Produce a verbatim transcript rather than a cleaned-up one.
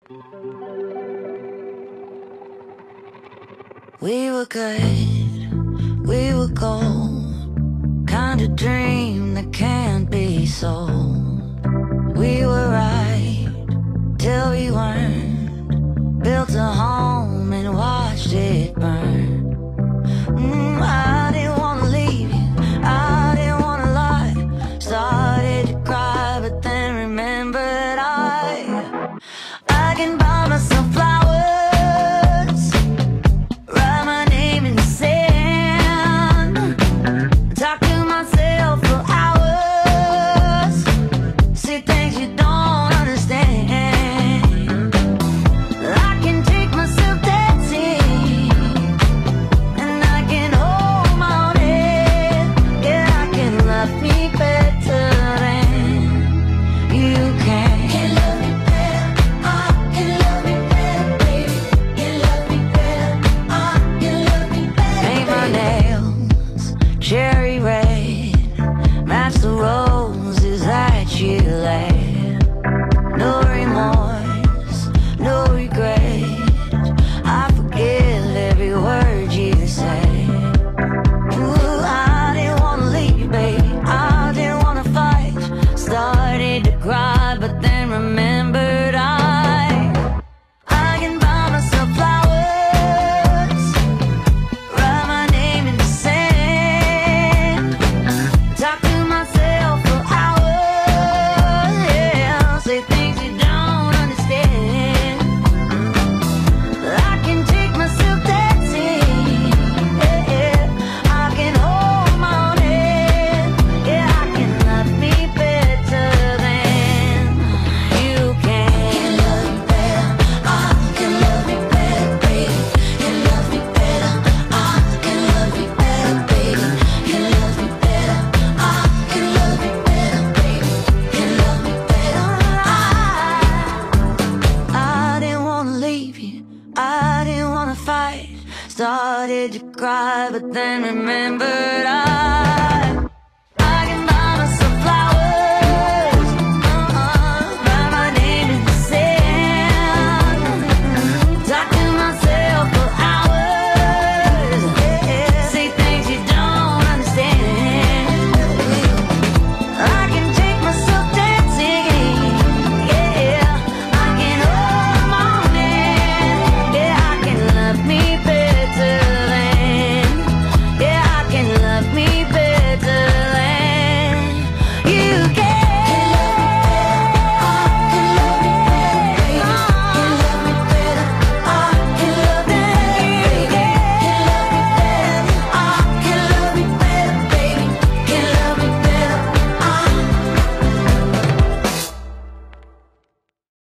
We were good, we were gold, kind of dream that can't be sold. We were right till we weren't, built a home and watched it burn. mm, I didn't wanna leave you, I didn't wanna lie. Started to cry but then remembered I I can buy myself flowers, cherry red, match the roses that you laid. No remorse, no regret, I forgive every word you say. Ooh, I didn't wanna leave, baby, I didn't wanna fight. Started to cry, but then remembered I I can buy myself flowers, write my name in the sand. I didn't wanna fight, started to cry, but then remembered I